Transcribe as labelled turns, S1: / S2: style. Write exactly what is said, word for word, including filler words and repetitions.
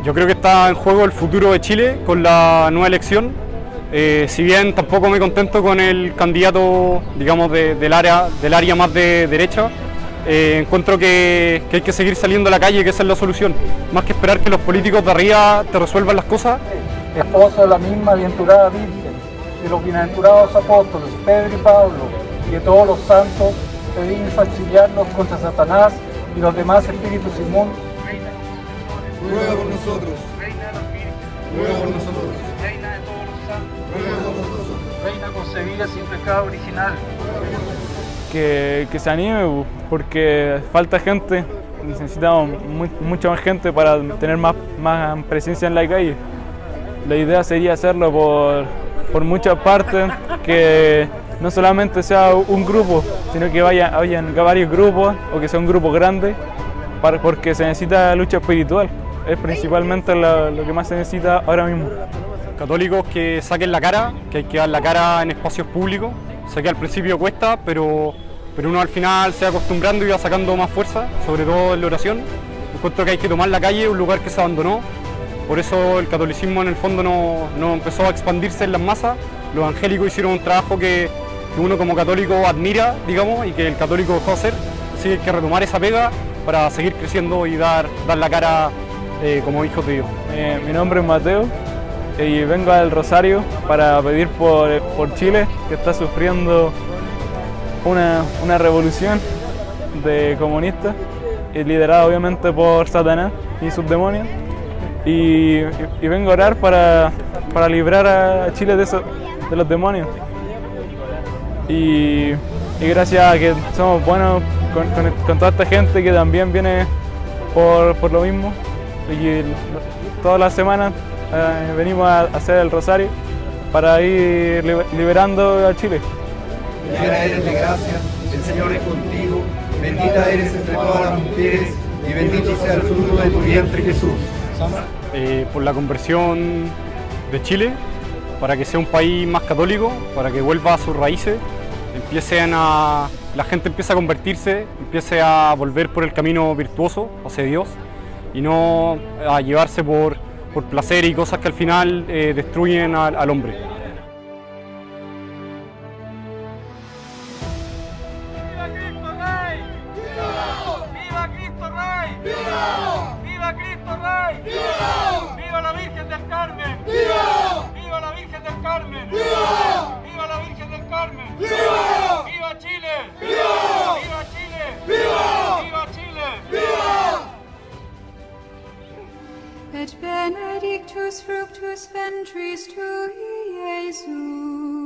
S1: Yo creo que está en juego el futuro de Chile con la nueva elección. Eh, si bien tampoco me contento con el candidato, digamos, de, del, área, del área más de derecha, eh, encuentro que, que hay que seguir saliendo a la calle, que esa es la solución. Más que esperar que los políticos de arriba te resuelvan las cosas.
S2: Esposo de la misma bienaventurada Virgen, de los bienaventurados apóstoles Pedro y Pablo, y de todos los santos, te dignes auxiliarnos contra Satanás y los demás espíritus inmundos.
S3: Ruega por nosotros. Ruega por nosotros.
S2: Reina de todos los santos.
S3: Ruega por nosotros.
S2: Reina concebida sin pecado original.
S4: Que, que se anime, porque falta gente, necesitamos muy, mucha más gente para tener más, más presencia en la calle. La idea sería hacerlo por, por muchas partes, que no solamente sea un grupo, sino que vaya, vayan varios grupos o que sea un grupo grande, para, porque se necesita lucha espiritual. Es principalmente lo, lo que más se necesita ahora mismo.
S1: Católicos que saquen la cara, que hay que dar la cara en espacios públicos. Sé que al principio cuesta, pero, pero uno al final se va acostumbrando y va sacando más fuerza, sobre todo en la oración. Encuentro que hay que tomar la calle, un lugar que se abandonó. Por eso el catolicismo en el fondo no, no empezó a expandirse en las masas. Los evangélicos hicieron un trabajo que, que uno como católico admira, digamos, y que el católico dejó hacer. Así que hay que retomar esa pega para seguir creciendo y dar, dar la cara eh, como hijos de Dios.
S4: Eh, mi nombre es Mateo y vengo al Rosario para pedir por, por Chile, que está sufriendo una, una revolución de comunistas, liderada obviamente por Satanás y sus demonios. Y, y, y vengo a orar para, para librar a Chile de, eso, de los demonios. Y, y gracias a que somos buenos con, con, con toda esta gente que también viene por, por lo mismo. Y todas las semanas eh, venimos a hacer el rosario para ir liberando a Chile.
S3: Llena eres de gracia, el Señor es contigo, bendita eres entre todas las mujeres y bendito sea el fruto de tu vientre, Jesús.
S1: Eh, por la conversión de Chile, para que sea un país más católico, para que vuelva a sus raíces, empiecen a, la gente empiece a convertirse, empiece a volver por el camino virtuoso hacia Dios y no a llevarse por, por placer y cosas que al final eh, destruyen al, al hombre.
S5: ¡Viva Cristo Rey! ¡Viva! ¡Viva Cristo Rey! ¡Viva! ¡Viva Cristo Rey! ¡Viva! ¡Viva la Virgen del Carmen! ¡Viva! ¡Viva la Virgen del Carmen! ¡Viva! ¡Viva la Virgen del Carmen! ¡Viva! ¡Viva Chile! ¡Viva! ¡Viva Chile! ¡Viva! ¡Viva Chile! ¡Viva!
S6: Et benedictus fructus ventris tui, Iesus.